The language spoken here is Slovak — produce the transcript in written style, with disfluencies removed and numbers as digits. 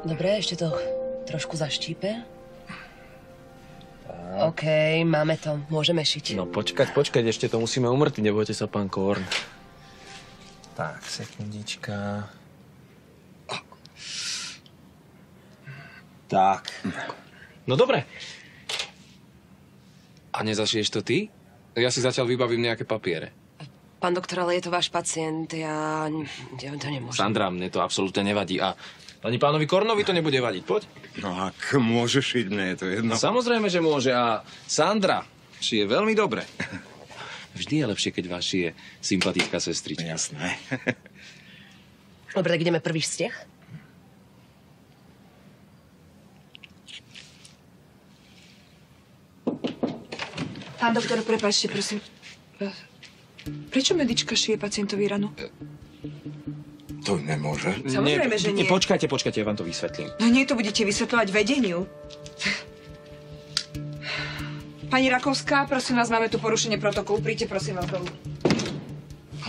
Dobre, ešte to trošku zaštípe. OK, máme to. Môžeme šiť. No počkať, ešte to musíme umrtiť, nebojte sa, pán Korn. Tak, sekundička. Tak. No dobre. A nezašiješ to ty? Ja si zatiaľ vybavím nejaké papiere. Pán doktor, ale je to váš pacient. Ja to nemôžem. Sandra, mne to absolútne nevadí. A ani pánovi Kornovi to nebude vadiť, poď. No ak môže šiť, mne je to jedno. Samozrejme, že môže. A Sandra šije veľmi dobre. Vždy je lepšie, keď vás šije sympatická sestrička. Jasné. Dobre, tak ideme prvý vsteh. Pán doktor, prepáčte, prosím. Prečo medička šije pacientovi ranu? To nemôže. Samozrejme, že nie. Počkajte, ja vám to vysvetlím. No nie, to budete vysvetľovať vedeniu. Pani Rakovská, prosím vás, máme tu porušenie protokolu. Príďte, prosím vás, dolu.